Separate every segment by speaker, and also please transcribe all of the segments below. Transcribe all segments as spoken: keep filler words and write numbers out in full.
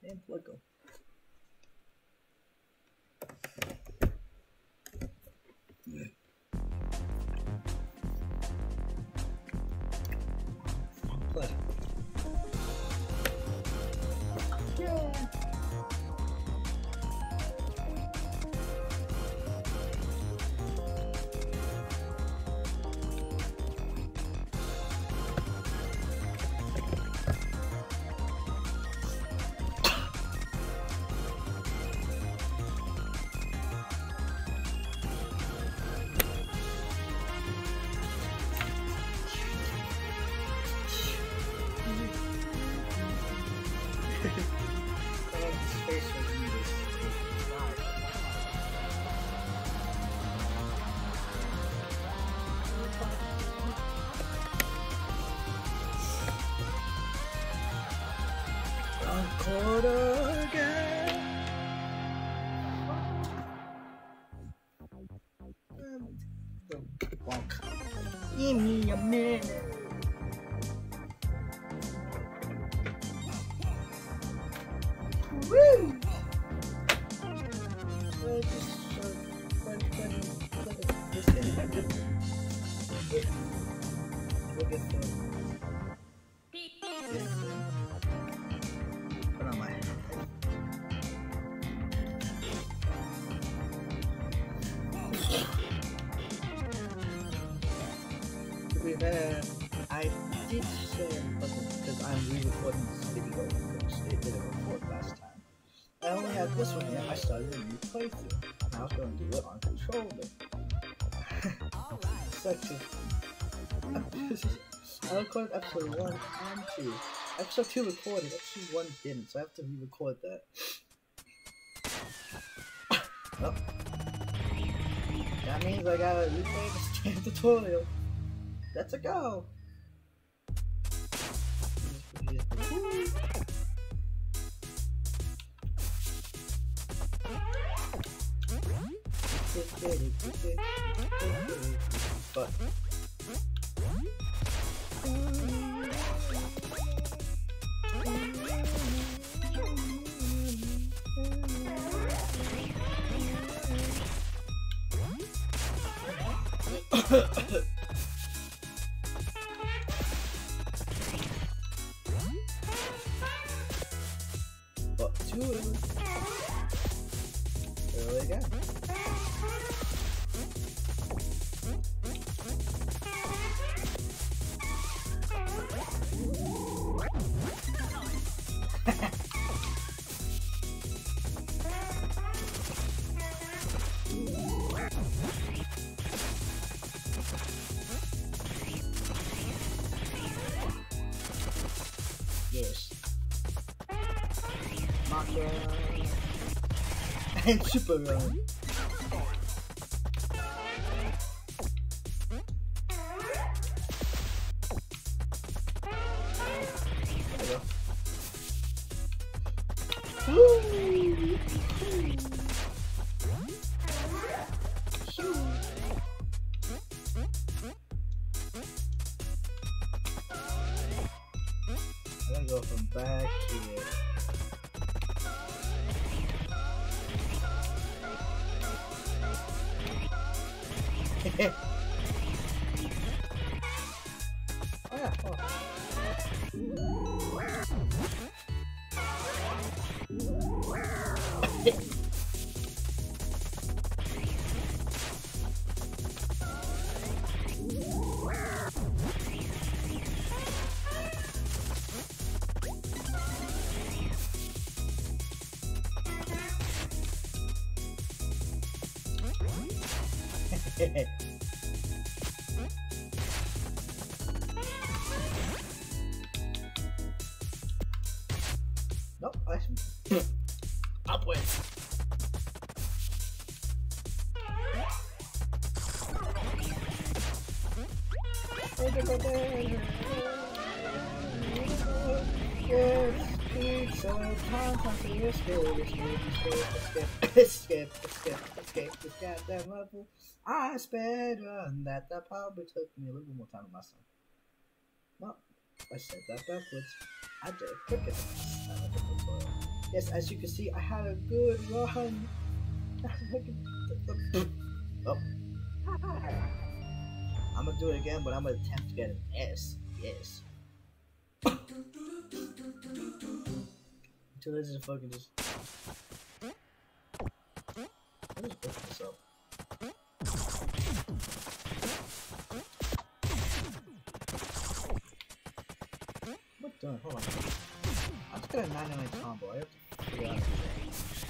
Speaker 1: And let go. Yeah. Play. Yeah. Quarter again. The bonk. Give me a minute. Woo! Uh, just, uh, when, when, when this is good. We'll get the. Put on my. To be fair, I did say because I'm re-recording this video because it didn't record last time. I only had this one here. I started a new playthrough, and I was going to do it on controller. Such a. I recorded episode one and two. Episode two recorded, episode one didn't, so I have to re-record that. Well, that means I gotta replay this damn tutorial. Let's go! But but two of them. There we go. Yes. Maka and Super Run. I'm gonna go from back here. Oh yeah, oh. Nope, I should upwards. Escape, escape, escape this goddamn level. I sped run that. That probably took me a little bit more time than last time. Well, I said that backwards. I did quicker than last time. Yes, as you can see, I had a good run. Oh. I'm gonna do it again, but I'm gonna attempt to get an S. Yes. Until this is fucking just. I'll just open this up. What the? Hold on. I just got a ninety-nine combo. I have to figure out how to do that.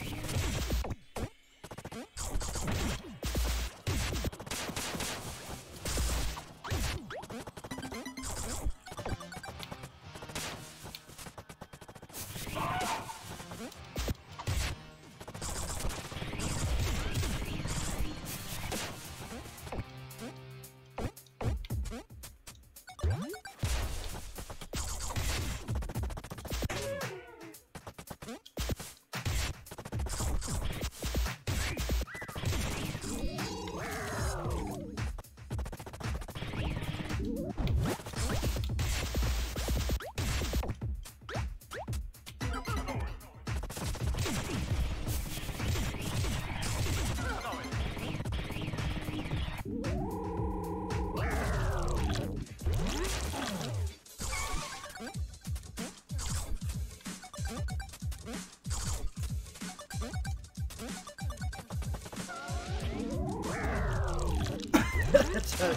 Speaker 1: That's a...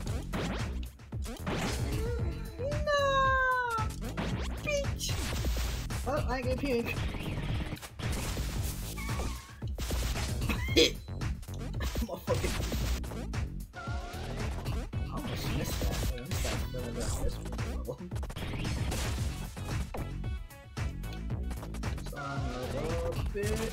Speaker 1: No! Peach! Oh, I get pink. Motherfucker. I almost missed that. I missed that. I missed that. Son of a bitch.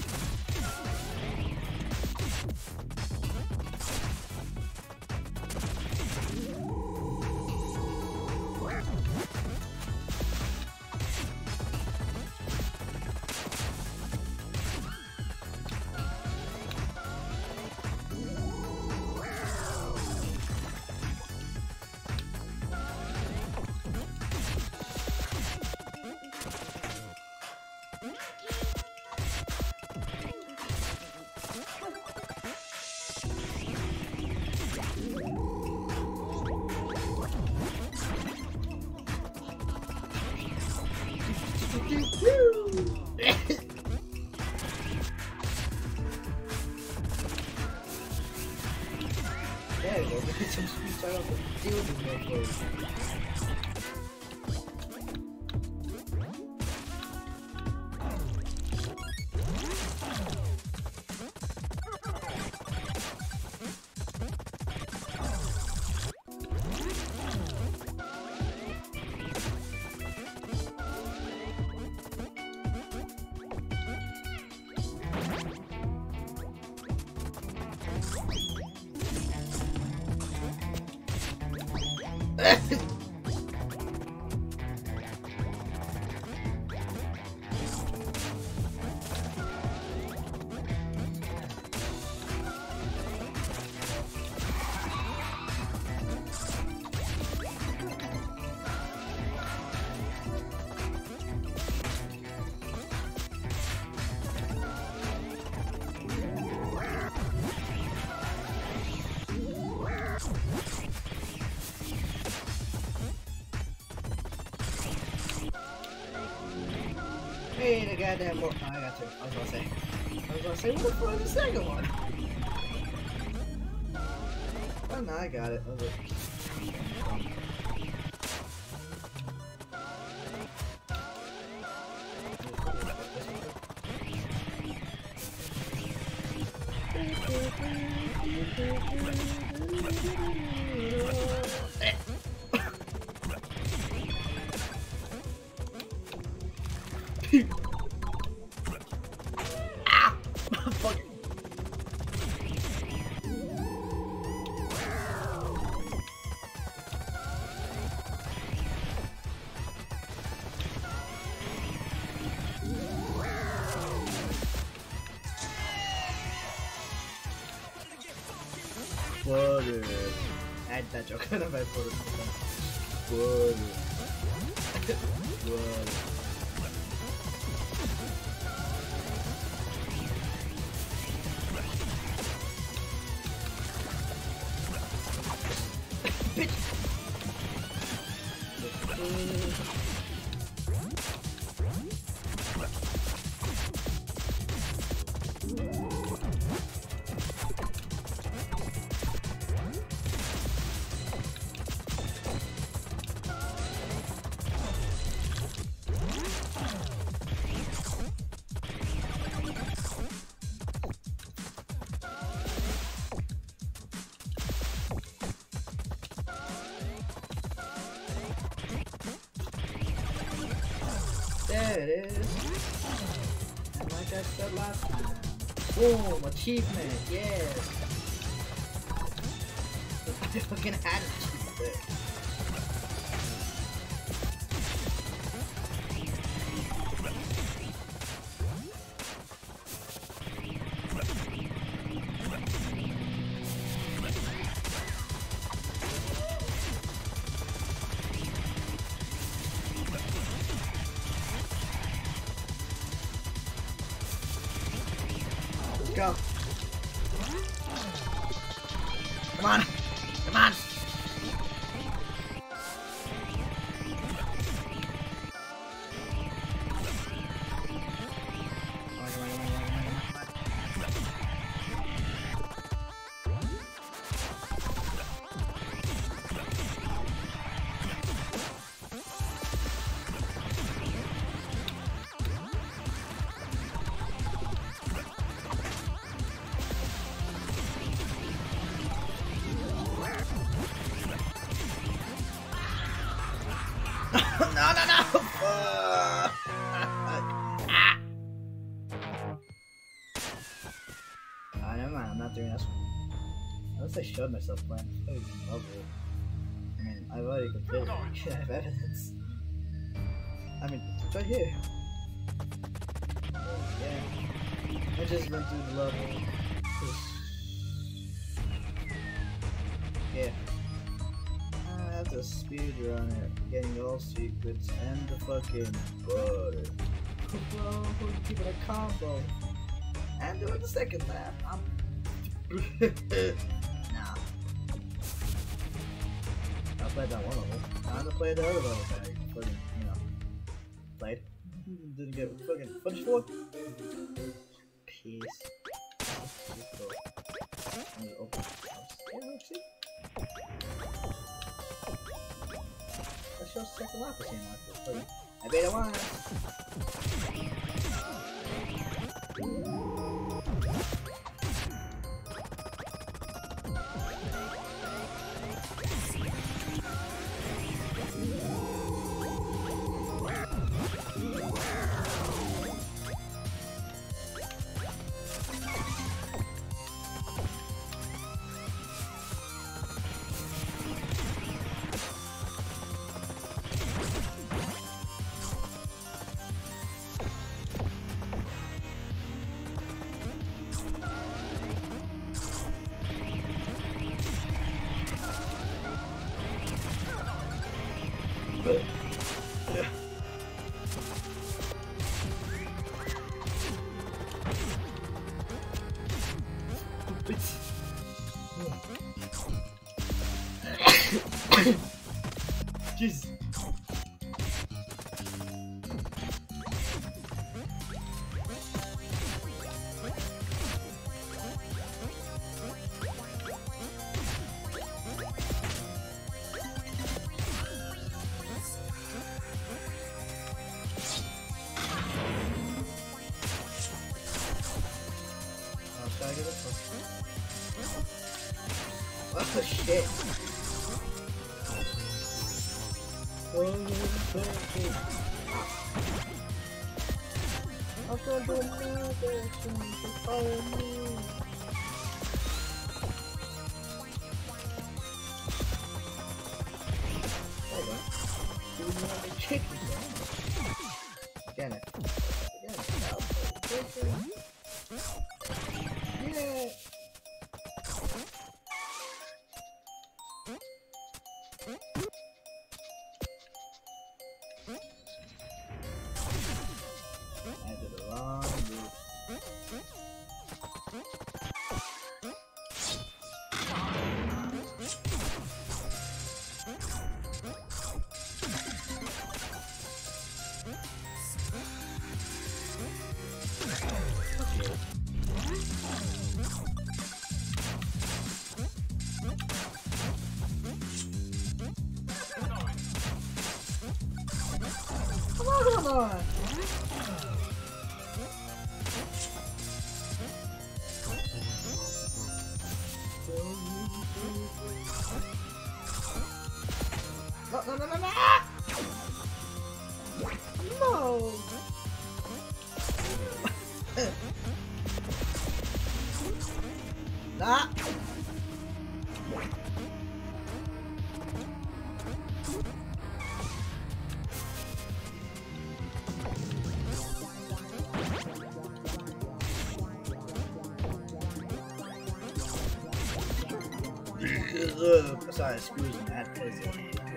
Speaker 1: There you go, get some speed so I don't have to deal with these motherfuckers. Hey, the goddamn book. Oh, I got two. I was gonna say. I was gonna say, what the fuck is the second one? Oh, no, I got it. Okay. Ah! Fuck. Butter. Add that joke. I don't know if I put it. Butter. Butter. There it is. And like I said last time, boom, achievement, yes. I fucking had an achievement. Go. Come on. Come on. No, no, no! Uh, ah. Oh, never mind, I'm not doing this one. Unless I showed myself playing. It's probably lovely. I mean, I've already completed it. I have evidence. I mean, it's right here. Oh, yeah. I just went through the level. Yeah. I have to speedrun it, getting all secrets and the fucking butter. Bro, we're keeping a combo. And doing the second lap. I'm nah. I played that one level. Time to play the other level that I fucking, you know, played. Didn't get fucking footage for. Peace. Cool. I'm gonna open the house. Yeah, let's see. Let's show second lap for seeing like this. I bet it was. Yeah. Jesus. Oh shit. I'm gonna do another thing to follow me. There you go. Do another chicken. Again it. Again it. Yeah. I did the wrong move. Come on, come on! No, no, no, no, no! No! Ah! Ugh, sorry, screws in that puzzle.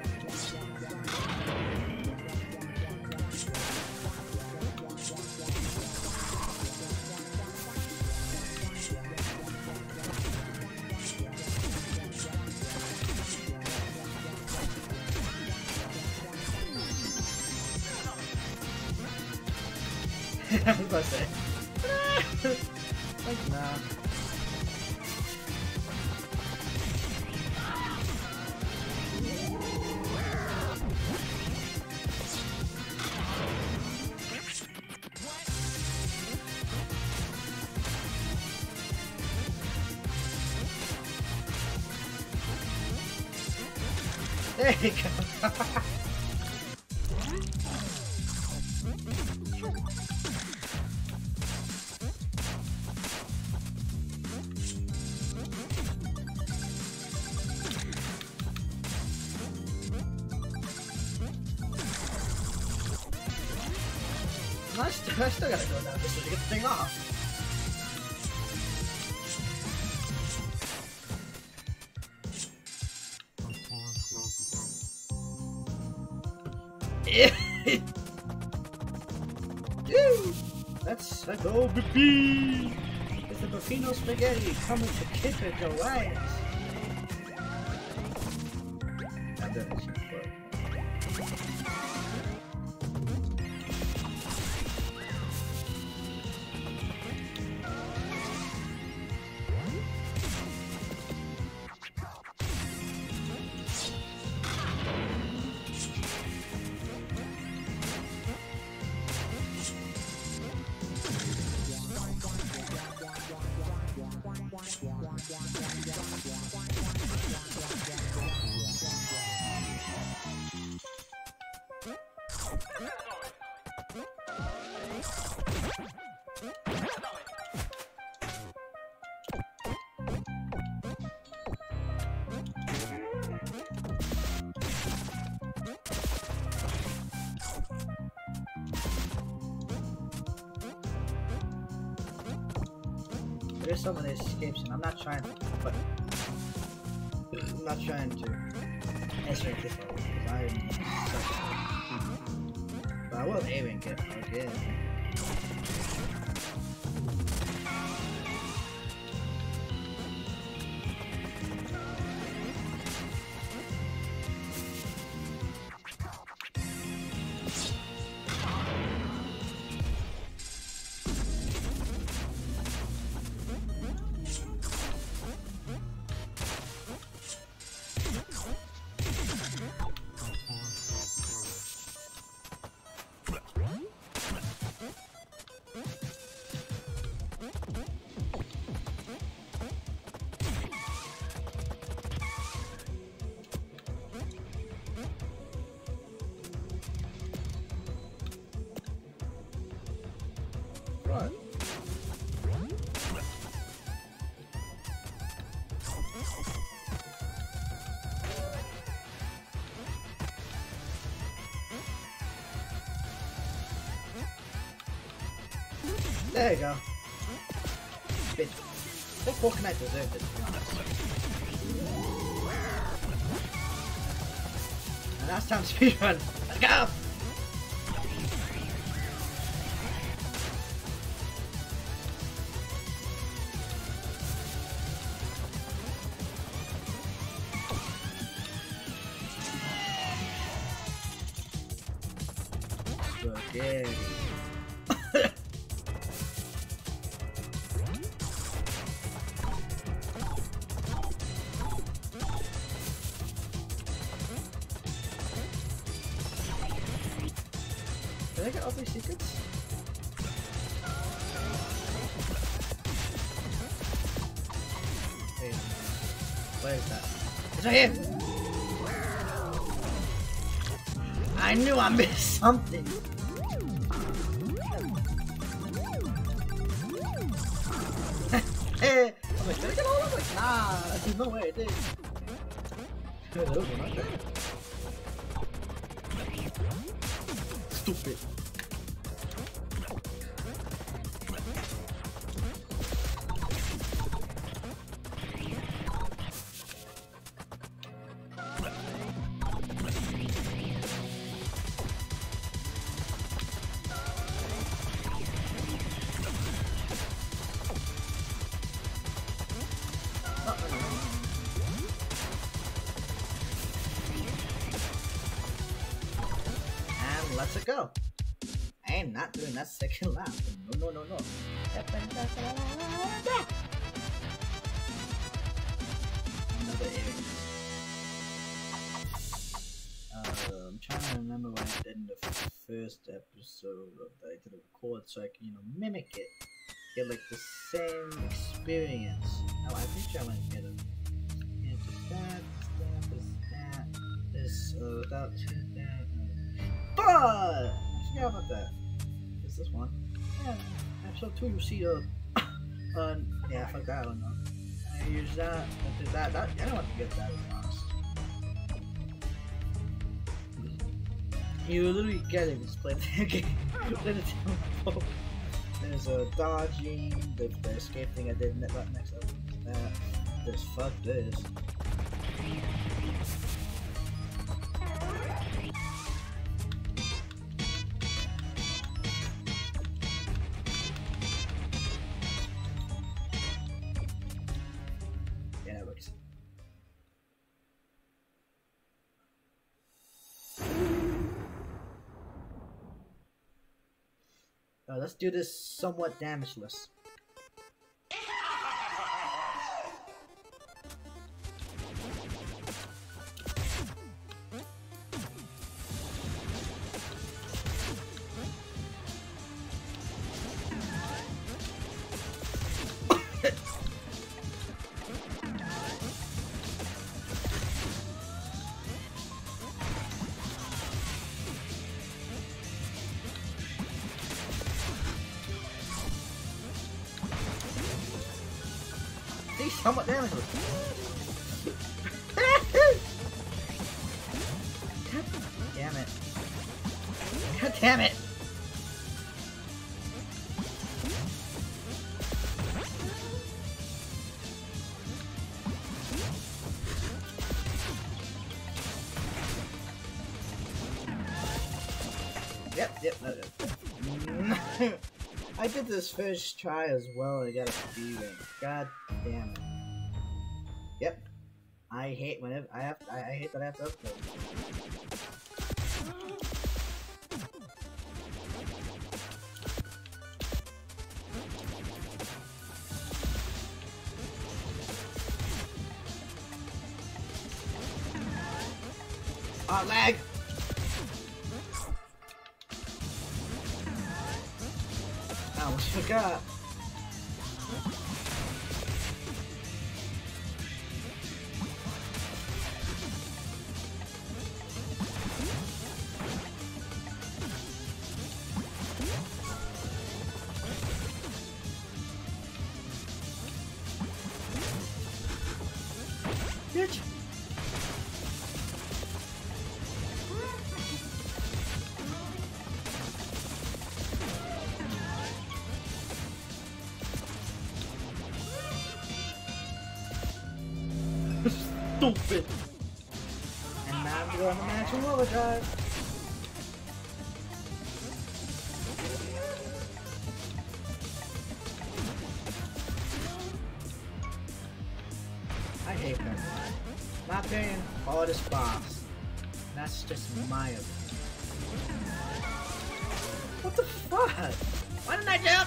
Speaker 1: I was about to say. Like, nah. There you go. I still, I still gotta go down this way to get the thing off. Let's go, baby! It's the peppino spaghetti coming to kick it your ass. And then it's There's some of the escapes, and I'm not trying to, but I'm not trying to answer this one because I am such a, but I will aim and get again. Right. There you go. Bitch. What more can I deserve this, to be honest? And last time speedrun. Let's go! Spaghetti. Did I get all these secrets? Hey, where is that? It's right here! I knew I missed something! Hey! I'm like, did I get all of it? There's no way I did. There was one right there. Stupid. Let's it go. I am not doing that second lap. No, no, no, no. Another area. Uh, I'm trying to remember what I did in the first episode of that I did a record so I can, you know, mimic it. Get like the same experience. Oh, I think I might get a. Yeah, just that, just that, just that. This, uh, without that. But I forgot about that. Is this one? Yeah, episode two. You see, uh, uh, yeah, fuck that one. though. I use that. I did that. That I don't want to get that. Honest. You literally get it. Just play the game. Play the tempo. There's a uh, dodging. The, the escape thing I did next next up. That. There's fuck this. Uh, let's do this somewhat damageless. Somewhat damage. God damn it. God damn it. Yep, yep, no, no. I did this first try as well and I got a speed ring. God damn it. Yep. I hate whenever I have I, I hate that I have to upgrade. Oh, lag! I almost forgot. Bitch. Stupid. And now I'm going to maximum overdrive. I hate her. Not paying hardest boss. That's just my opinion. What the fuck? Why didn't I jump?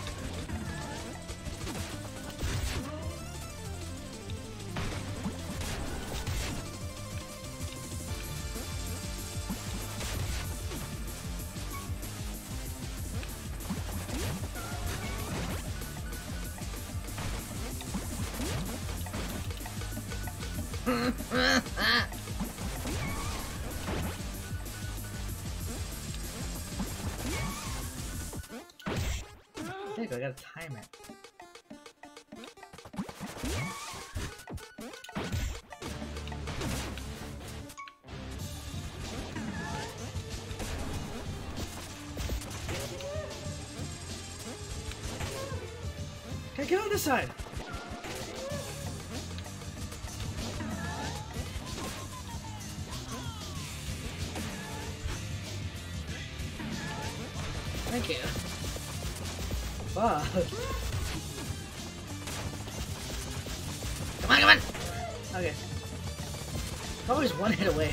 Speaker 1: I gotta time it. Can I get on this side? Thank you. Fuck. Come on, come on! Okay. Always one hit away.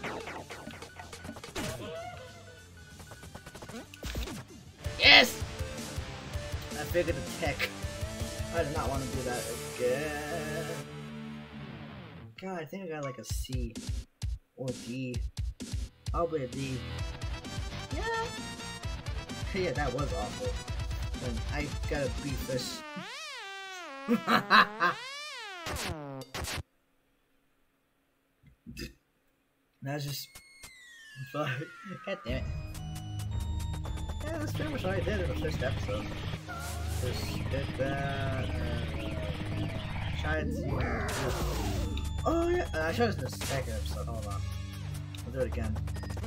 Speaker 1: Yes! I figured the tech. I did not want to do that again. God, I think I got like a C. Or D. Probably a D. Yeah. Yeah, that was awful. And I gotta beat this. That's just fuck. God damn it. Yeah, that's pretty much all I did in the first episode. Just did that and tried to. Oh yeah, I showed this in the second episode. Hold on, I'll do it again.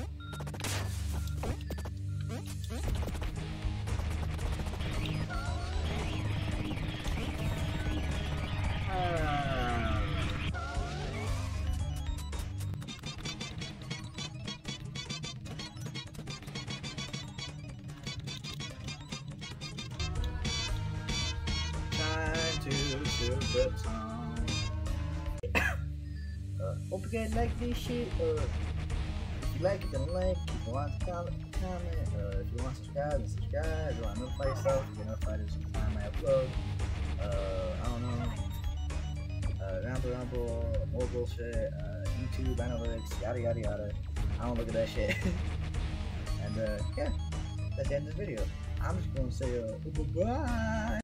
Speaker 1: uh, hope you guys like this shit. Uh, if you like it, then like. If you want to comment, comment. Uh, if you want to subscribe, then subscribe. If you want to notify yourself, you get notified every time I upload. Uh, I don't know. Uh, ramble, ramble, more bullshit. Uh, YouTube analytics, yada yada yada. I don't look at that shit. And uh, yeah, that's the end of the video. I'm just gonna say uh, bye bye.